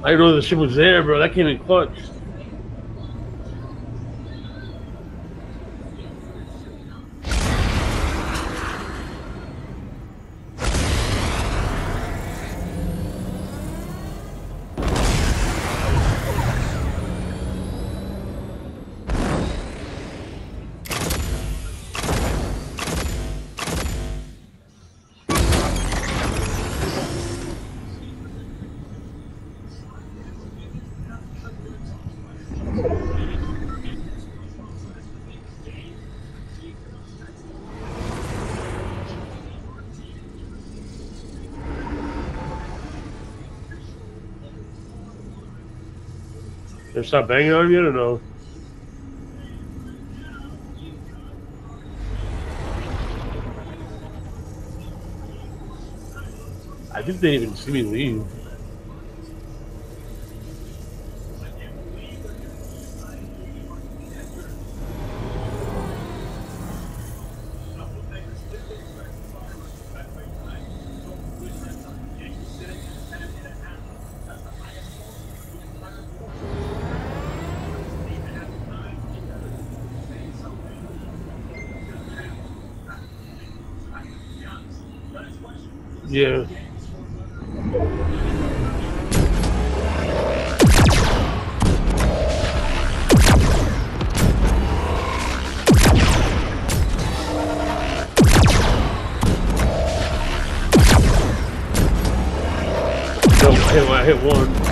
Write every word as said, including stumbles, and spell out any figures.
I didn't know the shit was there, bro. That came in clutch. They stop banging on him yet or no? I think they didn't even see me leave. Yeah. No, I hit, I hit one.